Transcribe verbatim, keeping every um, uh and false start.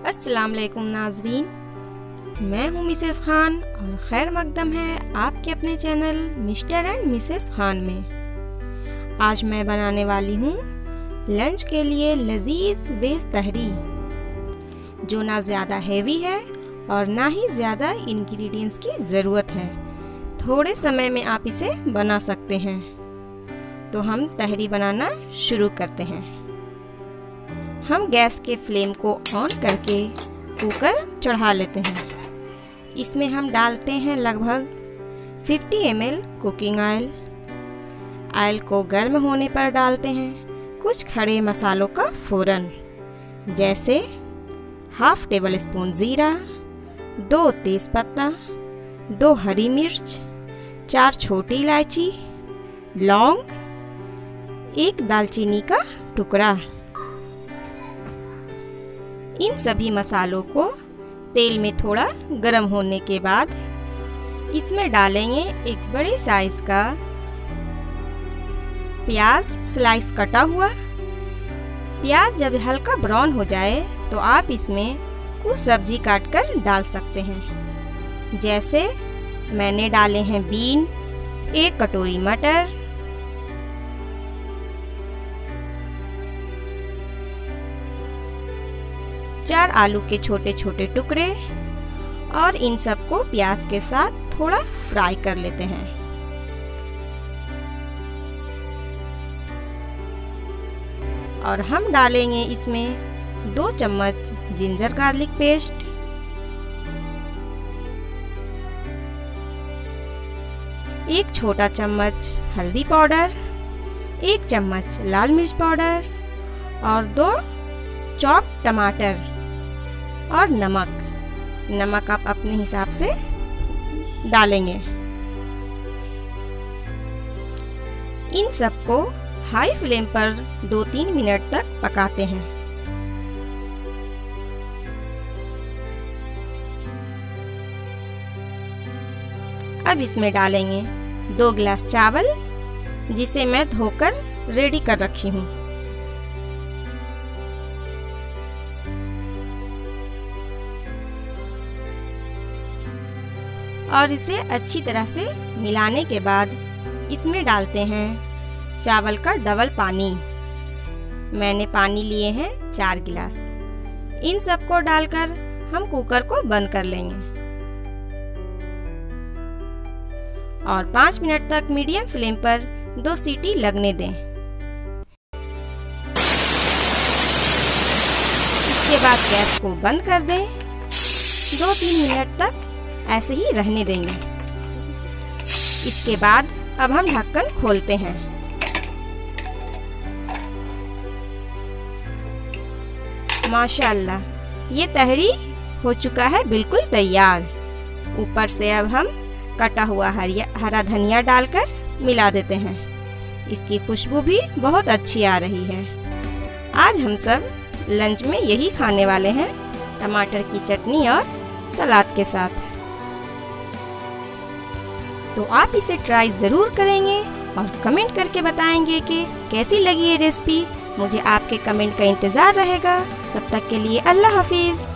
अस्सलाम वालेकुम नाजरीन, मैं हूँ मिसेस खान और खैर मकदम है आपके अपने channel Mr and Mrs Khan में। आज मैं बनाने वाली हूँ लंच के लिए लजीज वेज तहरी, जो ना ज़्यादा हैवी है और ना ही ज़्यादा इंग्रेडिएंट्स की ज़रूरत है। थोड़े समय में आप इसे बना सकते हैं। तो हम तहरी बनाना शुरू करते हैं। हम गैस के फ्लेम को ऑन करके कुकर चढ़ा लेते हैं। इसमें हम डालते हैं लगभग पचास M L cooking oil. Oil को गर्म होने पर डालते हैं कुछ खड़े मसालों का फोरन, जैसे हाफ टेबल स्पून ज़ीरा, दो तेज़पत्ता, दो हरी मिर्च, चार छोटी इलायची, लौंग, एक दालचीनी का टुकड़ा। इन सभी मसालों को तेल में थोड़ा गर्म होने के बाद इसमें डालेंगे एक बड़े साइज का प्याज स्लाइस कटा हुआ। प्याज जब हल्का ब्राउन हो जाए तो आप इसमें कुछ सब्जी काटकर डाल सकते हैं, जैसे मैंने डाले हैं बीन, एक कटोरी मटर, चार आलू के छोटे छोटे टुकड़े, और इन सबको प्याज के साथ थोड़ा फ्राई कर लेते हैं। और हम डालेंगे इसमें दो चम्मच जिंजर गार्लिक पेस्ट, एक छोटा चम्मच हल्दी पाउडर, एक चम्मच लाल मिर्च पाउडर और दो चॉप टमाटर और नमक। नमक आप अपने हिसाब से डालेंगे। इन सबको हाई फ्लेम पर दो तीन मिनट तक पकाते हैं। अब इसमें डालेंगे दो गिलास चावल, जिसे मैं धोकर रेडी कर रखी हूँ। और इसे अच्छी तरह से मिलाने के बाद इसमें डालते हैं चावल का डबल पानी। मैंने पानी लिए हैं चार गिलास। इन सबको डालकर हम कुकर को बंद कर लेंगे और पाँच मिनट तक मीडियम फ्लेम पर दो सीटी लगने दें। इसके बाद गैस को बंद कर दें। दो तीन मिनट तक ऐसे ही रहने देंगे। इसके बाद अब हम ढक्कन खोलते हैं। माशाअल्लाह, ये तहरी हो चुका है बिल्कुल तैयार। ऊपर से अब हम कटा हुआ हरा धनिया डालकर मिला देते हैं। इसकी खुशबू भी बहुत अच्छी आ रही है। आज हम सब लंच में यही खाने वाले हैं, टमाटर की चटनी और सलाद के साथ। तो आप इसे ट्राई ज़रूर करेंगे और कमेंट करके बताएंगे कि कैसी लगी ये रेसिपी। मुझे आपके कमेंट का इंतज़ार रहेगा। तब तक के लिए अल्लाह हाफिज़।